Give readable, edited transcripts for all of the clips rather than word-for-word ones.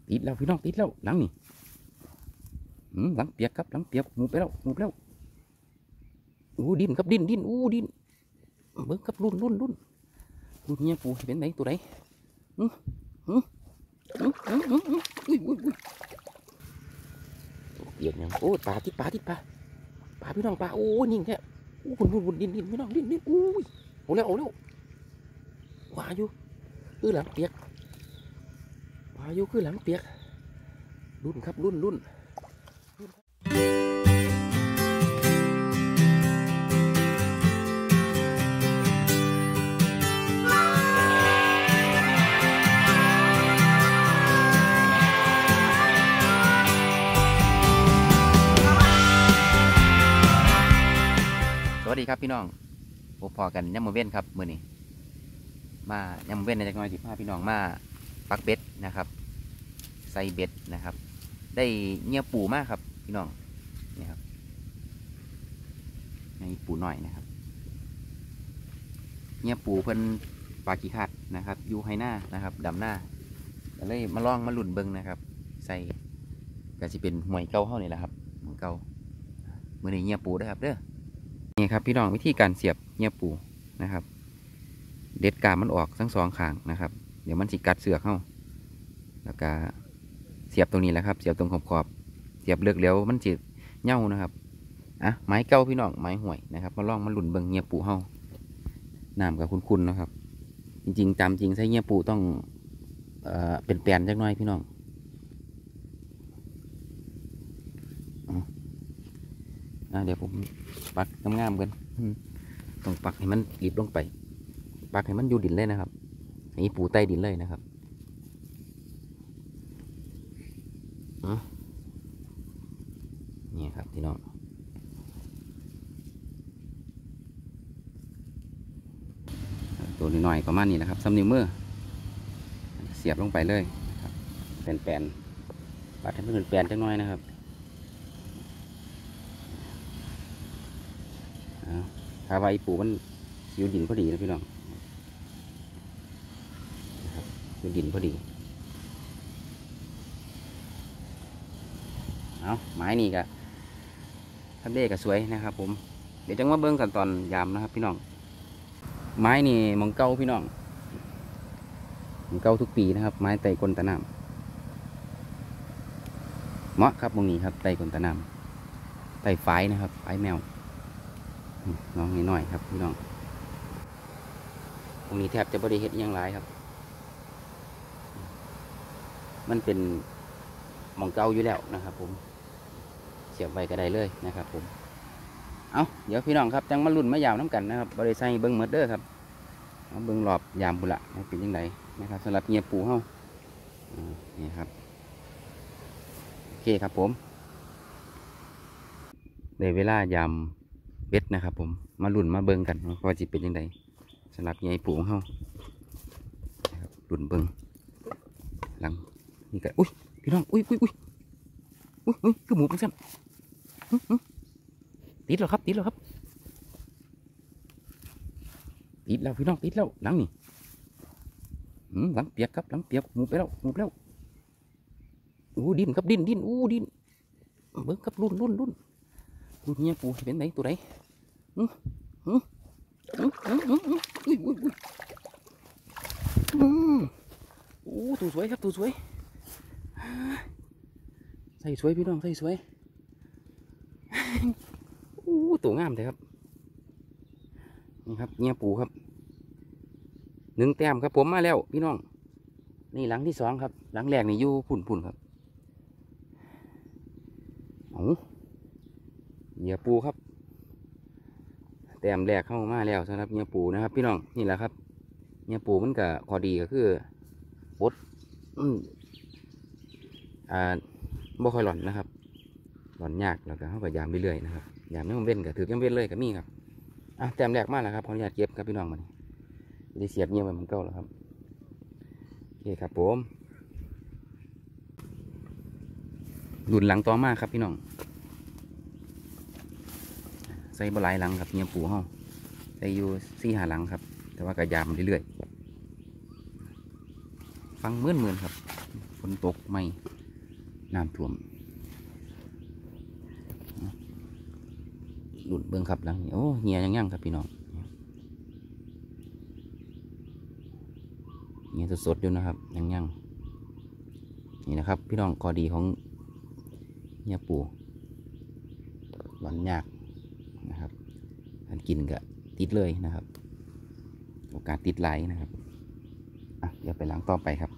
ติดแล้วพี่น้องติดแล้วหลังนี่หลังเปียกครับหลังเปียกหมูไปแล้วหมูไปแล้วอู้ดินครับดินอู้ดินเบิ้งครับรุ่นเนี่ยปูเป็นไหนตัวไหนอุ้ยเปียกเนี่ยโอ้ปลาที่ปลาพี่น้องปลาโอ้ยิงแค่วุ่นดินพี่น้องดินอู้ยเอาแล้วว่าอยู่คือหลังเปียกว่าอยู่คือหลังเปียกรุ่นครับรุ่นสวัสดีครับพี่น้องพอกันย่ำมือเว้นครับมือนี้มาย่ำมือเว้นในจังหวัด15พี่น้องมาปักเบ็ดนะครับใส่เบ็ดนะครับได้เงี้ยปูมากครับพี่น้องนี่ครับในปูหน่อยนะครับเงี้ยปูเพิ่นปลาขี้ขัดนะครับอยู่ให้หน้านะครับดำหน้าก็เลยมาลองมาหลุ่นเบิ้งนะครับใส่ก็จะเป็นหวยเก่าเท่านี้แหละครับหวยเก่ามือนี้เงี้ยปูด้วยครับเด้อนี่ครับพี่น้องวิธีการเสียบเงี้ยปูนะครับเด็ดกาบมันออกทั้งสองข้างนะครับเดี๋ยวมันสิกัดเสือกเข้าแล้วก็เสียบตรงนี้แหละครับเสียบตรงขอบเสียบเลือกเลี้ยวมันจิเน่านะครับไม้เก่าพี่น้องไม้ห่วยนะครับมาลองมาหลุ่นเบิ่งเงี้ยปูเข้าน้ำกับคุณนะครับ จริงๆตามจริงใช้เงี้ยปูต้องเป็นแปลนจักหน่อยพี่น้องเดี๋ยวผมปักงามๆกันต้องปักให้มันรีบลงไปปักให้มันอยู่ดินเลยนะครับให้ปูใต้ดินเลยนะครับนี่ครับพี่น้องตัวน้อยๆประมาณนี้นะครับซ้ำนิ้วมือเสียบลงไปเลยครับเป็นแปลนปักให้มันเป็นแปลนจักหน่อยนะครับถ้าว่าปูมันอยู่ดินพอดีนะพี่น้องนะครับอยู่ดินพอดีไม้นี่ก็ทำเด็กก็สวยนะครับผมเดี๋ยวจังว่าเบิ้งกันตอนยามนะครับพี่น้องไม้นี่มองเก่าพี่น้องมองเก่าทุกปีนะครับไม้ไต่กลตะนามเหมาะครับมองนี้ครับไต่กลตะนามไต่ฝายนะครับฝายแมวน้องนิดหน่อยครับพี่น้องตรงนี้แทบจะบริเฮ็ดยังไรครับมันเป็นมองเก่าอยู่แล้วนะครับผมเสียบไว้ก็ได้เลยนะครับผมเดี๋ยวพี่น้องครับจังมาลุ่นมายาวน้ำกันนะครับบริษัทเบิ้งเมอร์เดอร์ครับเบิ้งหลอบยามบุระเป็นยังไงนะครับสำหรับเงียปูเฮ้านี่ครับโอเคครับผมในเวลายามเบ็ดนะครับผมมาลุ่นมาเบิ้งกันว่าจะเป็นยังไงสำหรับเงียปูเฮ้าลุ่นเบิ้งหลังนี่ก็อุ้ยพี่น้องอุ้ยคือหมูเป็นเส้นติดแล้วครับติดแล้วพี่น้องติดแล้วหลังนี่หลังเปียกครับหลังเปียกหมูไปแล้วอู้ดินครับดินอู้ดินเบิ้งครับรุ่นเนี่ยปูเป็นไหนตัวไหนตัวสวยครับตัวสวยใส่สวยพี่น้องใส่สวยตัวงามเลยครับนี่ครับเงี้ยปูครับ1 แต้มครับผมมาแล้วพี่น้องนี่หลังที่2ครับหลังแรกนี่อยู่พุ่นครับเหยื่อปูครับแต้มแรกเข้ามาแล้วสำหรับเหยื่อปูนะครับพี่น้องนี่แหละครับเหยื่อปูมันก็พอดีก็คือปดบ่ค่อยหล่อนนะครับหล่อนยากแล้วก็เข้ากับยามเรื่อยๆนะครับยามไม่ต้องเว้นก็ถือยังเว้นเลยก็มีครับแต้มแรกมากแล้วครับขออนุญาตเก็บครับพี่น้องมันได้เสียบเงี้ยมันเก่าแล้วครับโอเคครับผมหลุนหลังต่อมากครับพี่น้องใส่บลายหลังครับเงี้ยปูห้องใส่อยู่4-5 หลังครับแต่ว่าก็ยามเรื่อยๆฟังเหมือนครับฝนตกไม่น้ำท่วมหลุดเบิ้งครับหลังโอ้เหียยังครับพี่น้องเหียสดๆอยู่นะครับยังนี่นะครับพี่น้องข้อดีของเหียปูหวานยากนะครับท่านกินก็ติดเลยนะครับโอกาสติดไหลนะครับเดี๋ยวไปล้างต่อไปครับ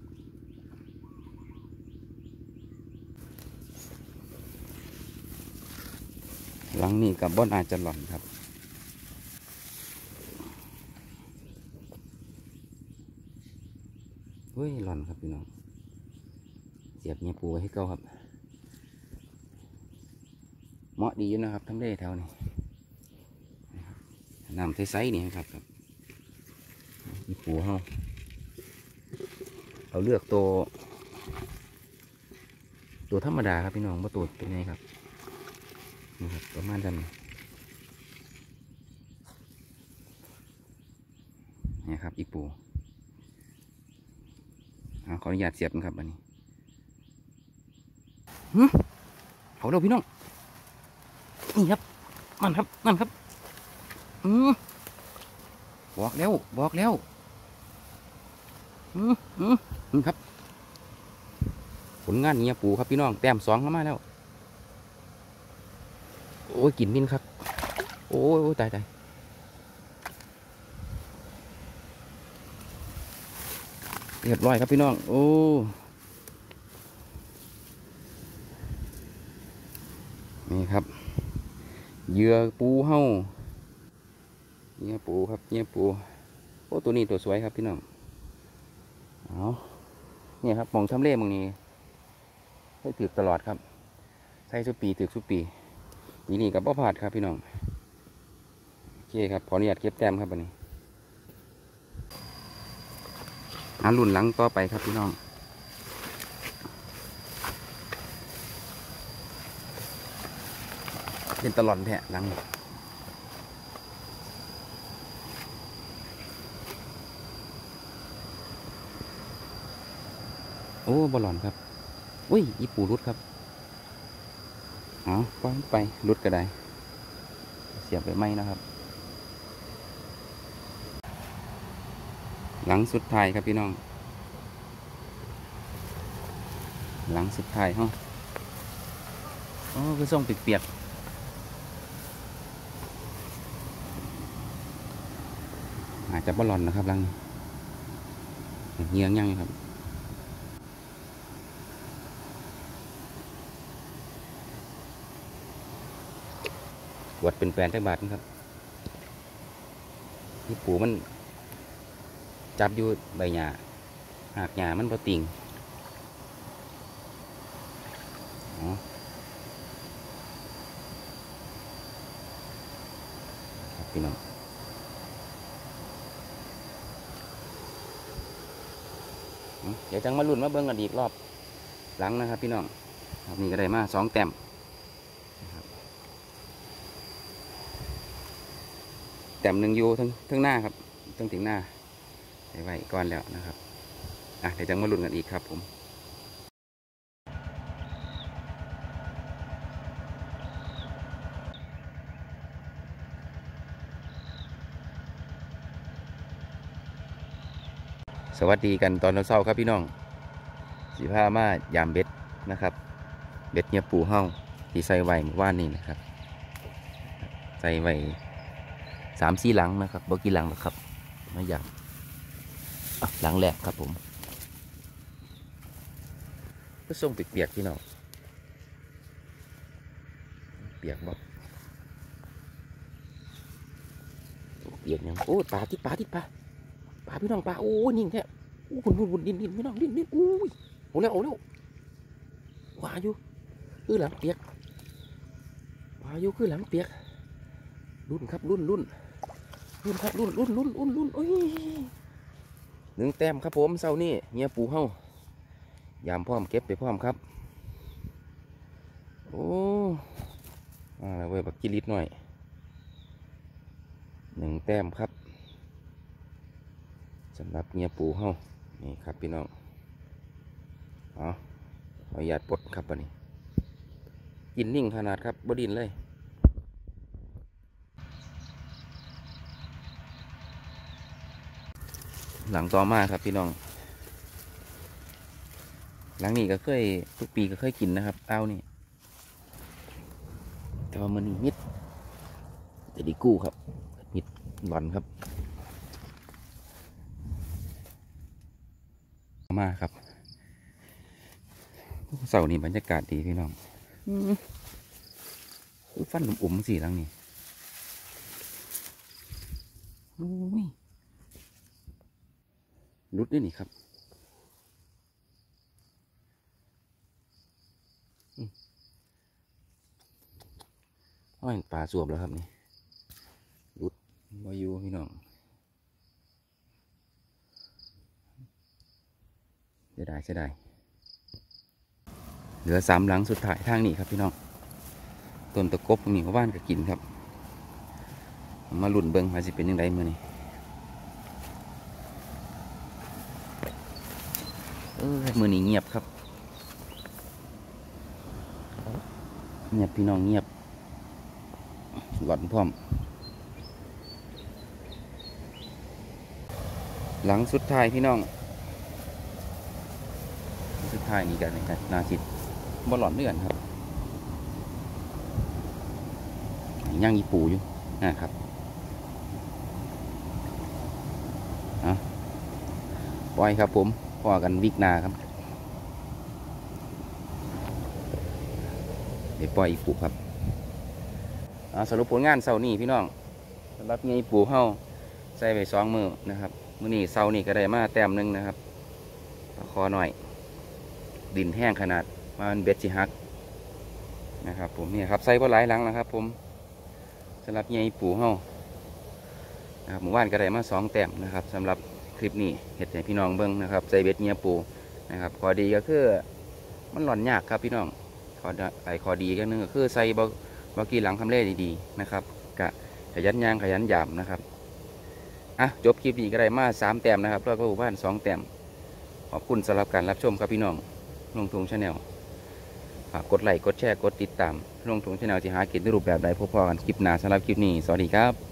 หลังนี้กับบ่อนอาจจะหล่อนครับเฮ้ยหล่อนครับพี่น้องเสียบเงี้ยปูไว้ให้เก้าครับเหมาะดีอยู่นะครับทำได้แถวนี้น้ำใสๆนี่ครับมีปูเอาเลือกตัวธรรมดาครับพี่น้องว่าตัวเป็นไงครับนี่ครับประมาณนั้นนี่ครับอีปูขออนุญาตเสียบนะครับอันนี้เอาเร็วพี่น้องนี่ครับมันครับบอกแล้วนี่ครับผลงานเงี้ยปูครับพี่น้องแต้ม2เข้ามาแล้วโอ้ยกินมินครับโอ้ยตายเรียบร้อยครับพี่น้องโอ้นี่ครับเหยื่อปูเห่าเงี้ยปูครับเงี้ยปูโอ้ตัวนี้ตัวสวยครับพี่น้องเนี่ยครับมองทำเล่มองนี้ให้ถือตลอดครับใช้สุปีถือสุปีนี่กับบ่ผาดครับพี่น้องโอเคครับขออนุญาตเก็บแต้มครับวันนี้รุ่นหลังต่อไปครับพี่น้องเป็นตลอดแทะหลังโอ้บอลลอนครับอุ้ยอีปูรุดครับไปรุดก็ได้เสียบไปไหมนะครับหลังสุดท้ายครับพี่น้องหลังสุดท้ายคือส่งเปียกอาจจะบอลลอนนะครับหลังเงี้ยงยังครับวัดเป็นแปลนจักบาทนะครับที่ปูมันจับอยู่ใบหญ้าหากหญ้ามันพอติ่งพี่น้องเดี๋ยวจังมาลุ้นมาเบิ้งกันอีกรอบหลังนะครับพี่น้องนี่ก็ได้มา2 แต้มแต้ม1อยู่ทั้งหน้าครับถึงหน้าไว้ก่อนแล้วนะครับเดี๋ยวจังมาลุ้นกันอีกครับผมสวัสดีกันตอนเช้าครับพี่น้องสีผ้ามายามเบ็ดนะครับเบ็ดเงียบปูเฮ้าที่ใส่ไว้เมื่อวานนี้นะครับใส่ไว้3-4 หลังนะครับบ่กี่หลังหรอกครับไม่อยากหลังแรกครับผมก็ส่งเปียกพี่น้องเปียกบ่เปียกยังโอ้ปลาพี่น้องปลาโอ้นิ่งแท้หุ่นดินพี่น้องดินอุ้ยโอ้แล้วว่าอยู่คือหลังเปียกว่าอยู่คือหลังเปียกรุ่นครับรุ่นครับรุ่นโอ้ย1 แต้มครับผมเช้านี้เงียปูเฮ้ายามพร้อมเก็บไปพร้อมครับโอ้เว้ยบักกิลิตหน่อย1 แต้มครับสำหรับเงียปูเฮ้านี่ครับพี่น้องอ๋อขออนุญาตปลดครับวันนี้กินนิ่งขนาดครับบดินเลยหลังต่อมาครับพี่น้องหลังนี้ก็เคยทุกปีก็เคยกินนะครับเอานี่แต่ว่ามันมิดจะดีกู้ครับมิดหลอนครับมาครับเสาร์นี้บรรยากาศดีพี่น้องฟันอุ่มๆสิหลังนี้รุดด้วยนี่ครับอ้อยปลาสวบแล้วครับนี่รุดวายูพี่น้องเสียดายเหลือ3 หลังสุดท้ายทางนี้ครับพี่น้องต้นตะกบมีชาวบ้านก็กินครับมาลุ่นเบิ้งว่าสิเป็นยังไงมื้อนี้มื้อนี้เงียบครับเงียบพี่น้องเงียบหลอนพร้อมหลังสุดท้ายพี่น้องสุดท้ายนี่กันนะครับนาจิตบ่หลอนเลื่อนครับย่างอีปูอยู่นะครับปล่อยครับผมพอกันวิกนาครับเดี๋ยวปล่อยอีปูครับสรุปผลงานเสาร์นี้พี่น้องสำหรับเงี้ยปูเฮาใส่ไป2 มือนะครับมื้อนี้เสาร์นี้ก็ได้มาแต้มหนึ่งนะครับคอหน่อยดินแห้งขนาดมันเบ็ดสิฮักนะครับผมนี่ครับใส่พอหลายหลังนะครับผมสำหรับเงี้ยปูเฮานะครับหมู่บ้านก็ได้มา2 แต้มนะครับสำหรับคลิปนี้เห็ดให้พี่น้องเบิ้งนะครับใส่เบ็ดเงี้ยปูนะครับข้อดีก็คือมันหล่อนยากครับพี่น้องข้อดีก็นึงก็คือใส่บกี้หลังทำเล่ดีๆนะครับกะขยันยางขยันหยามนะครับจบคลิปนี้ก็ได้มา3 แต้มนะครับแล้วก็หมู่บ้าน2 แต้มขอบคุณสำหรับการรับชมครับพี่น้องลงทุงชาแนลฝากกดไลค์กดแชร์กดติดตามลงทุงชาแนลที่หากินในรูปแบบใดพบกันคลิปหน้าสำหรับคลิปนี้สวัสดีครับ